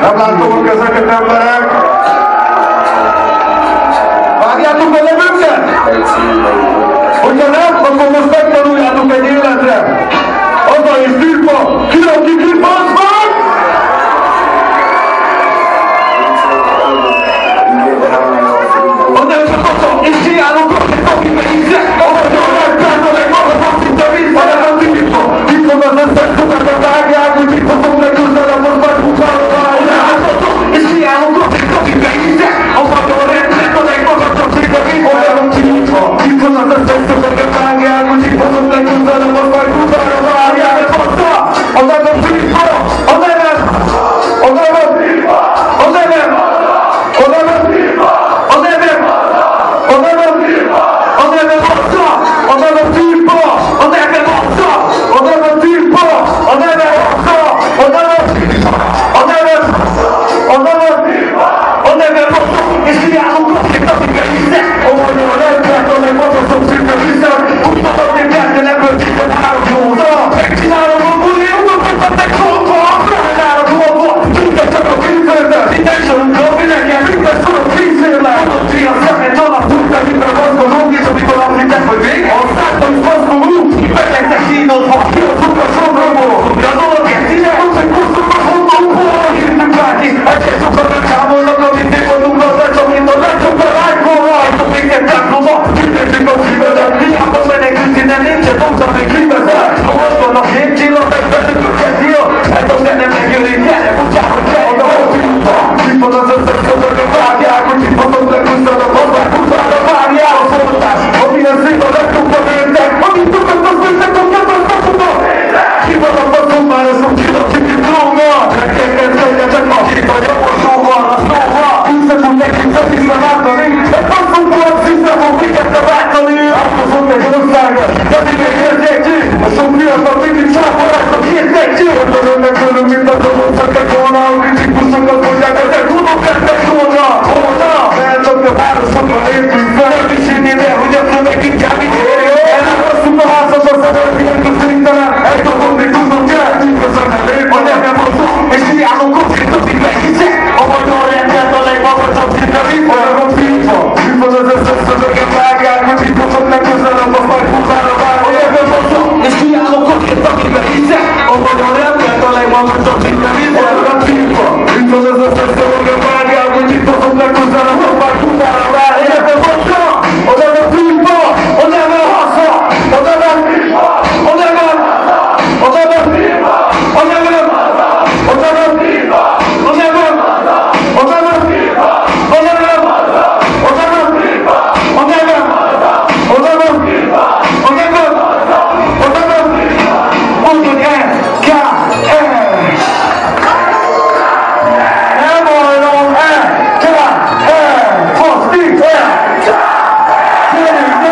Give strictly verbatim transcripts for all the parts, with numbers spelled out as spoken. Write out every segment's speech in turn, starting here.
Nem látom a kezeket, emberek! Vágjátok a nevünket? Hogyha nem, akkor most megtanuljátok egy életre! Aza és tűpa! Ki a kikipaszd meg? A nevek haza, és kiállok a kikipaszd meg! Ahogy a legperc a legmagasabb, mint a víz, a nem tűpa! Itt van az összes sokat, vágják, hogy itt fogom legközelebb, most majd húzzára vágják! És kiállok a kikipaszd meg! A magyar rendszer a legmagasabb, mint a víz, a nem tűpa! Itt van az összes sokat, vágják, hogy itt fogom legközelebb, most majd húzzára vágják! A nevem tűpa! A nevem! A nevem! A nevem! A nevem tűpa! A nevem! A nevem tűpa! A nevem haza! A nevem tűpa! A nevem haza! A nevem tűpa! A nevem haza! A nevem! A nevem! A nevem tűpa! A nevem haza! És kiállunk a széktatik vissza! A magyar rendszert a legmagasabb szépen vissza! Húztatok még ketten ebből szépen három józa! Megcsinálom a buli, unokat megszólva! Rájárok lopva! Tudod csak a vízőrben! Minden sorunk a mindenki, minden sorok vízőrben! Tudod ki a szemet alap, tudod, mint a gazgolók, és amikor említek, hogy még aztán is gazgolók! Meglegtek színodva, ki a cukra soromból! De a dolog ezt ide, hogy kusztuk a hontóból! Hívnünk bárki, egyszer sokat megcsámolnak, amit még mondunk az lecsak, mint a lecsak a lájkolva! Ezt a minket templomba, kitértünk a szívedet! Hiába menekült innen, nincsen dobta még kivezet! Ha most vannak hét csillag, megveszünk a kezdjél! Ez a nem megjönni, gyere, kutyák, hogy gyere! A hótűnta! Itt van az összes között, hogy vágják, hogy itt vannak legúszad a bazdák, húzára várják a szoltás! Amilyen szép a legtokba nőttek, amit sokat az nőttek, a kedves napodat! Ki van a faszom már, ez a csillag, kicsit tróna! Megkérkez legyetek, akik a gyakorlóval, a szóval! Hiszem, nekik szeszízve látani, egy faszom volt, hiszem, hogy miket te váltani! Átkozom meg országot, pedig még értékű! A sok fiatal mindig sáporáznak értékű! Hogy önnek öröm, mint a dobozak egy volna, a kicsit buszokat mondják, ezek tudok lettek volna! Volna! Eltökne városokra lépünk fel, nem is hinni el, hogy a főnek inkább így érjön! Elárasztunk a házat, a szemet, ilyen köszönítelen, egy dolgot még tudnom kell, közön elég, a nevem hozzá, és hiányom kockítozik meg, hiszek! A magyar rendelt a legmagasabb szinten, itt van a FIFA! Itt van az összes szövöget vágják, hogy itt fogok legközelebb, a majd húzára várni, a nevem hozzá, és hiányom kockítozik meg, hiszek! A magyar rendelt a legmagasabb szinten, itt van a FIFA! Itt van az összes szövöget vágják, hogy itt fogok legközelebb, a majd húzára várni, a nevem hozzá, a nevem FIFA! A nevem hozzá! A nevem FIFA! A nevem! A nevem FIFA! A nevem! A nevem FIFA! A nevem! A nevem FIFA! A nevem! A nevem FIFA! A nevem! A nevem FIFA! A nevem! A nevem FIFA! Mondod el! K! E! Nem hallom el! K! E! Fasztik! E! Gyerünk!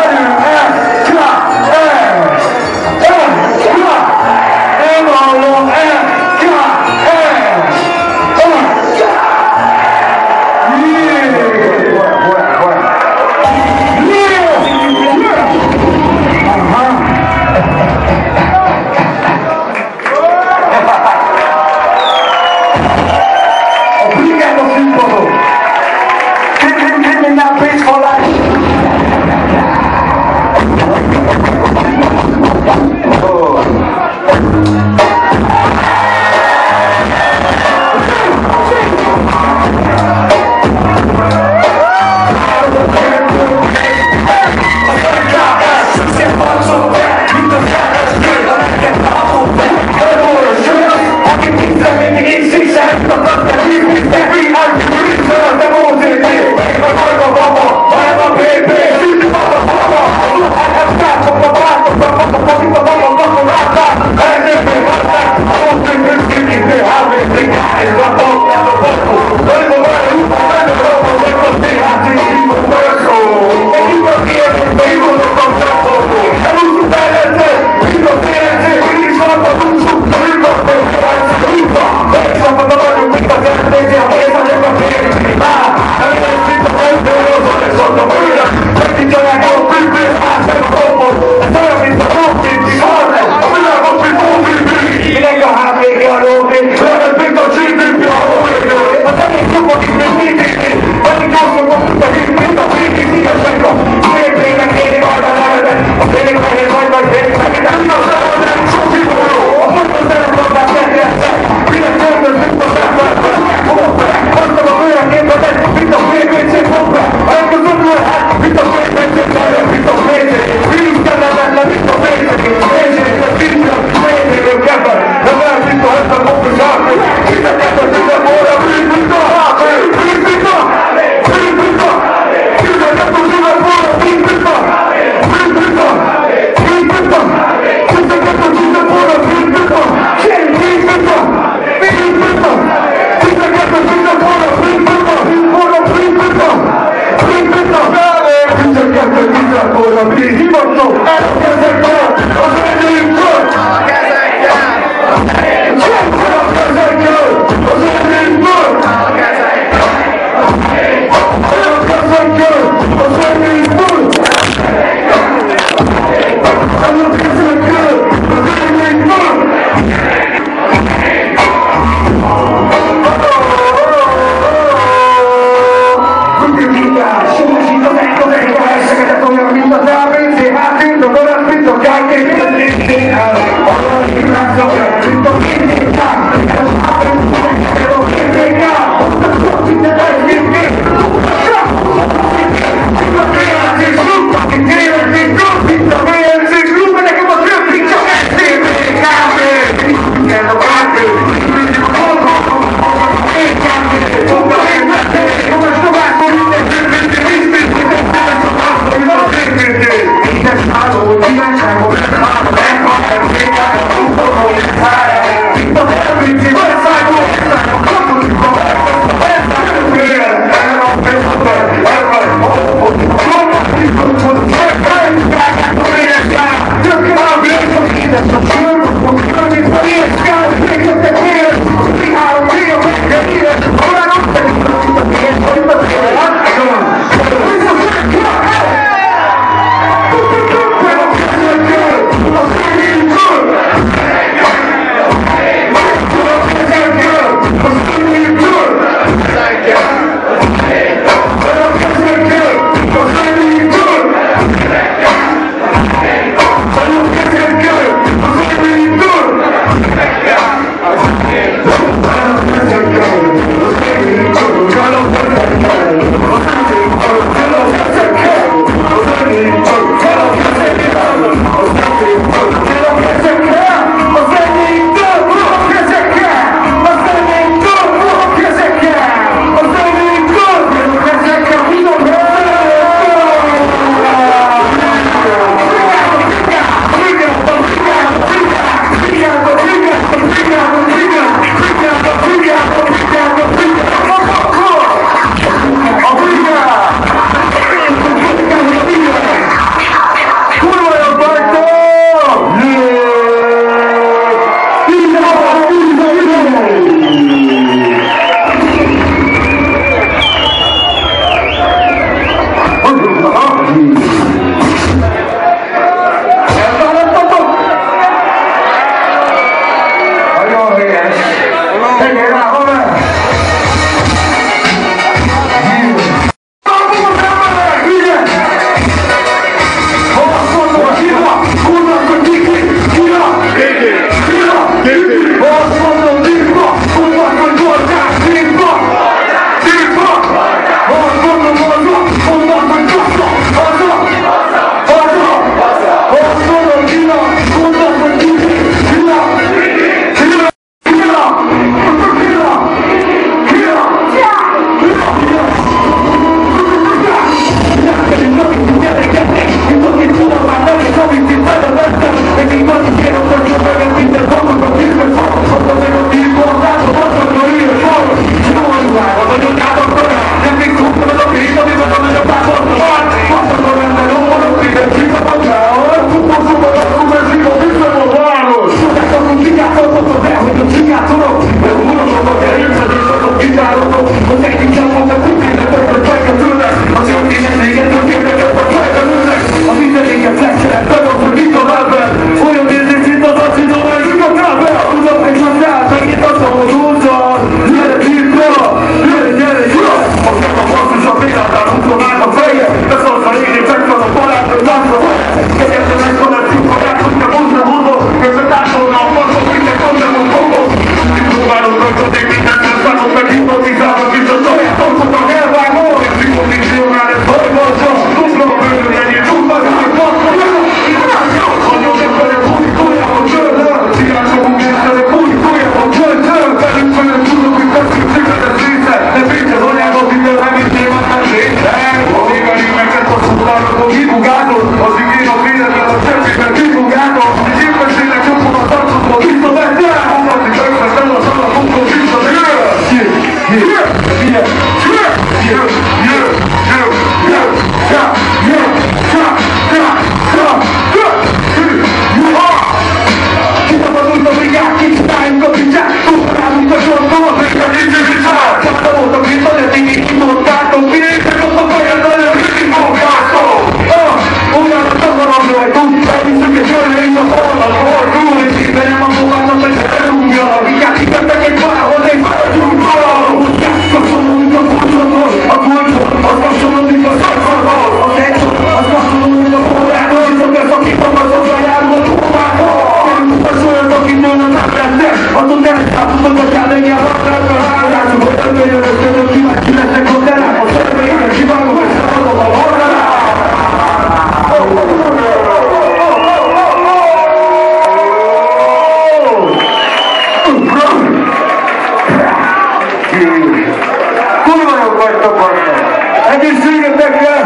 vagytok most. Egészségetekkel!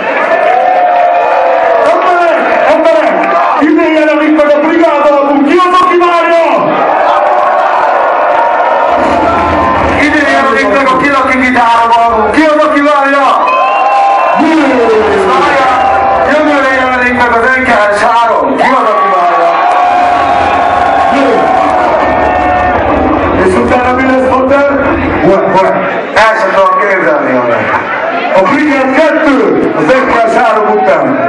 Emberek! Emberek! Idén jelenik meg a brigád album! Ki az, aki várja? Idén jelenik meg a Kilaki Gitárom album! Ki az, aki várja? Várja! Jövőre jelenik meg az en ká es három! Ki az, aki várja? És utána mi lesz, Potter? El sem tudom képzelni a meg. A Brigád kettő az en ká es három után.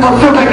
passione